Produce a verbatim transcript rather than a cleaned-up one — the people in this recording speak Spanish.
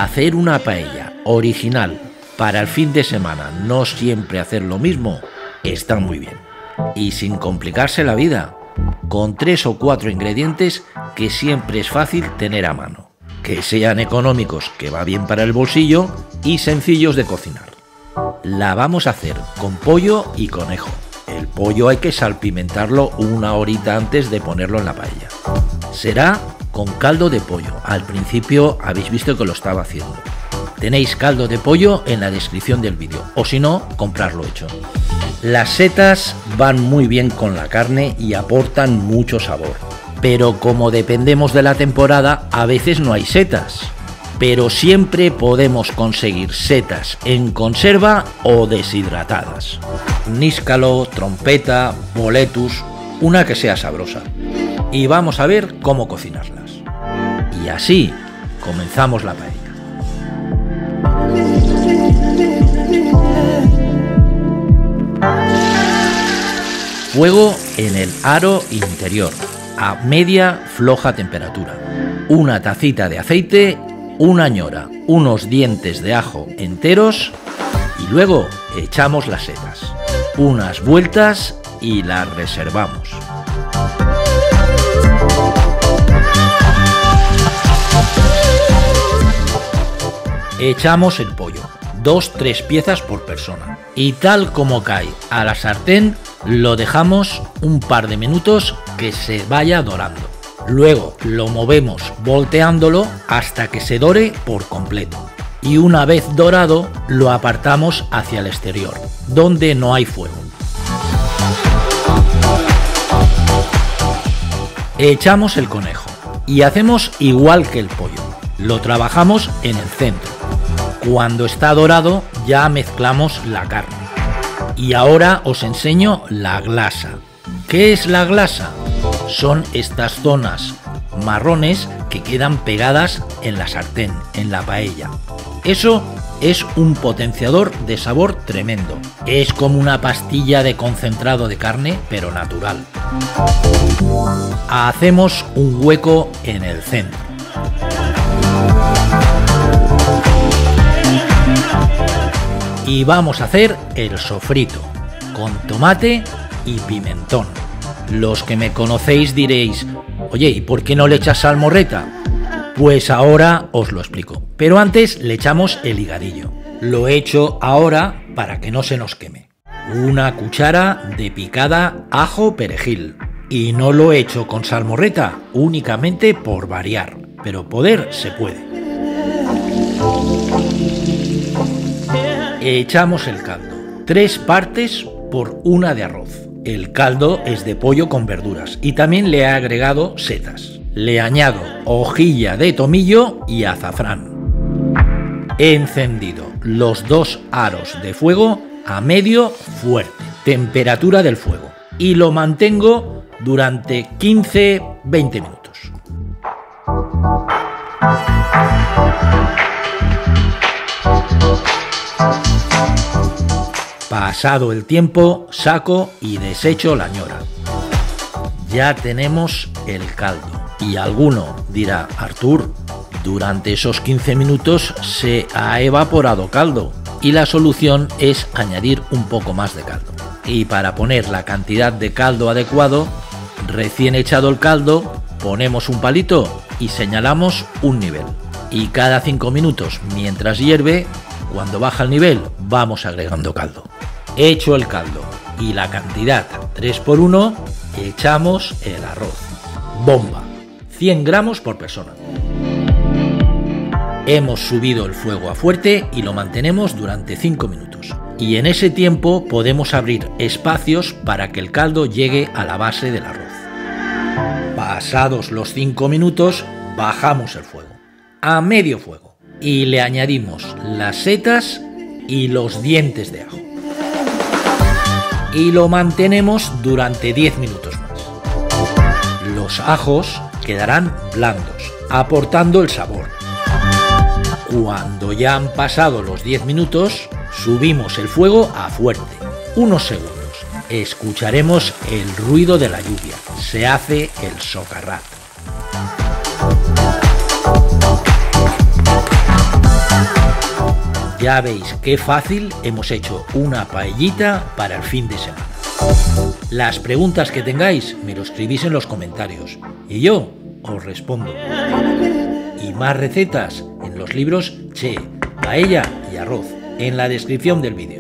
hacer una paella original para el fin de semana, no siempre hacer lo mismo, está muy bien. Y sin complicarse la vida, con tres o cuatro ingredientes que siempre es fácil tener a mano, que sean económicos, que va bien para el bolsillo, y sencillos de cocinar. La vamos a hacer con pollo y conejo. El pollo hay que salpimentarlo una horita antes de ponerlo en la paella. Será con caldo de pollo. Al principio habéis visto que lo estaba haciendo. Tenéis caldo de pollo en la descripción del vídeo, o si no, comprarlo hecho. Las setas van muy bien con la carne y aportan mucho sabor. Pero como dependemos de la temporada, a veces no hay setas. Pero siempre podemos conseguir setas en conserva o deshidratadas. Níscalo, trompeta, boletus, una que sea sabrosa. Y vamos a ver cómo cocinarlas. Y así comenzamos la paella. Fuego en el aro interior, a media floja temperatura. Una tacita de aceite, una ñora, unos dientes de ajo enteros y luego echamos las setas. Unas vueltas y las reservamos. Echamos el pollo, dos tres piezas por persona, y tal como cae a la sartén, lo dejamos un par de minutos que se vaya dorando. Luego lo movemos volteándolo hasta que se dore por completo. Y una vez dorado, lo apartamos hacia el exterior, donde no hay fuego. Echamos el conejo y hacemos igual que el pollo. Lo trabajamos en el centro. Cuando está dorado ya mezclamos la carne. Y ahora os enseño la glasa. ¿Qué es la glasa? Son estas zonas marrones que quedan pegadas en la sartén, en la paella. Eso es un potenciador de sabor tremendo. Es como una pastilla de concentrado de carne, pero natural. Hacemos un hueco en el centro. Y vamos a hacer el sofrito, con tomate y pimentón. Los que me conocéis diréis, oye, ¿y por qué no le echas salmorreta? Pues ahora os lo explico. Pero antes le echamos el higadillo. Lo he hecho ahora para que no se nos queme. Una cuchara de picada ajo perejil. Y no lo he hecho con salmorreta, únicamente por variar. Pero poder se puede. Echamos el caldo. Tres partes por una de arroz. El caldo es de pollo con verduras y también le he agregado setas. Le añado hojilla de tomillo y azafrán. He encendido los dos aros de fuego a medio fuerte, temperatura del fuego, y lo mantengo durante quince a veinte minutos. Pasado el tiempo, saco y desecho la ñora. Ya tenemos el caldo. Y alguno dirá, Artur, durante esos quince minutos se ha evaporado caldo. Y la solución es añadir un poco más de caldo. Y para poner la cantidad de caldo adecuado, recién echado el caldo, ponemos un palito y señalamos un nivel. Y cada cinco minutos, mientras hierve, cuando baja el nivel, vamos agregando caldo. Hecho el caldo y la cantidad tres por uno, echamos el arroz. Bomba, cien gramos por persona. Hemos subido el fuego a fuerte y lo mantenemos durante cinco minutos. Y en ese tiempo podemos abrir espacios para que el caldo llegue a la base del arroz. Pasados los cinco minutos, bajamos el fuego a medio fuego y le añadimos las setas y los dientes de ajo. Y lo mantenemos durante diez minutos más. Los ajos quedarán blandos, aportando el sabor. Cuando ya han pasado los diez minutos, subimos el fuego a fuerte, unos segundos. Escucharemos el ruido de la lluvia. Se hace el socarrat. Ya veis qué fácil hemos hecho una paellita para el fin de semana. Las preguntas que tengáis me lo escribís en los comentarios y yo os respondo. Y más recetas en los libros Che, Paella y Arroz en la descripción del vídeo.